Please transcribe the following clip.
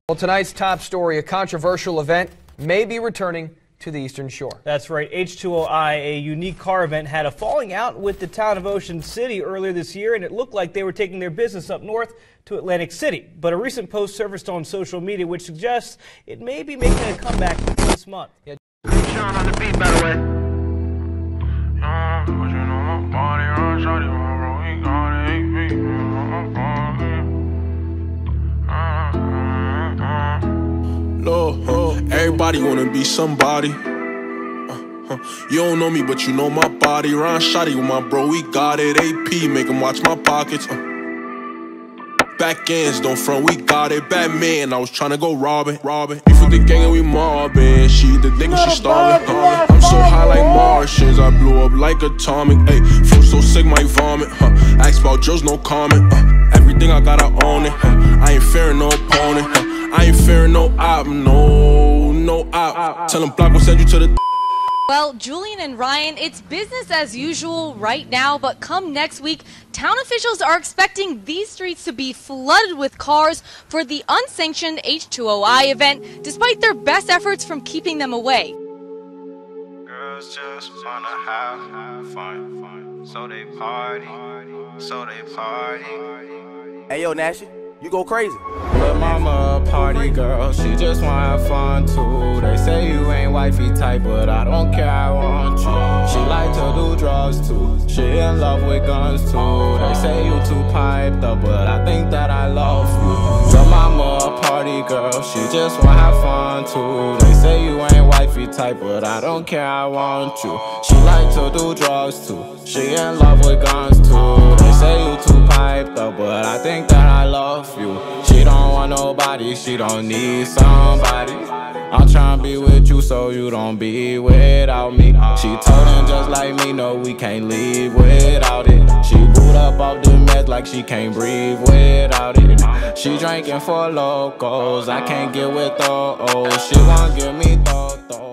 Well, tonight's top story, a controversial event may be returning to the Eastern Shore. That's right. H2OI, a unique car event, had a falling out with the town of Ocean City earlier this year, and it looked like they were taking their business up north to Atlantic City. But a recent post surfaced on social media which suggests it may be making a comeback this month. Yeah. Sean on the beat, by the way. Everybody wanna be somebody. You don't know me, but you know my body. Ron Shotty with my bro, we got it. AP, make him watch my pockets. Back ends, don't front, we got it. Batman, I was tryna go robbing. Beef with the gang and we mobbing. She the nigga, she starving. I'm so high like Martians, I blew up like atomic. Ayy, feel so sick, might vomit. Ask about Joe's, no comment. Everything I gotta own it. I ain't fearing no opponent. I ain't fearing no op, no op. Tell him Block will send you to the. Well, Julian and Ryan, it's business as usual right now, but come next week, town officials are expecting these streets to be flooded with cars for the unsanctioned H2OI event, despite their best efforts from keeping them away. Girls just wanna have fun, so they party, Hey yo, Nashy, you go crazy. But mama a party girl, she just wanna have fun too. They say you ain't wifey type, but I don't care, I want you. She like to do drugs too, she in love with guns too. They say you too piped up, but I think that I love you. But mama a party girl, she just wanna have fun too. They say you ain't wifey type, but I don't care, I want you. She like to do drugs too, she in love with guns too. They say you too piped up, but I think that I love you. She don't want nobody, she don't need somebody. I'm tryna be with you so you don't be without me. She told him just like me, no, we can't leave without it. She boot up off the meds like she can't breathe without it. She drinking for locals, I can't get with those. She won't give me those.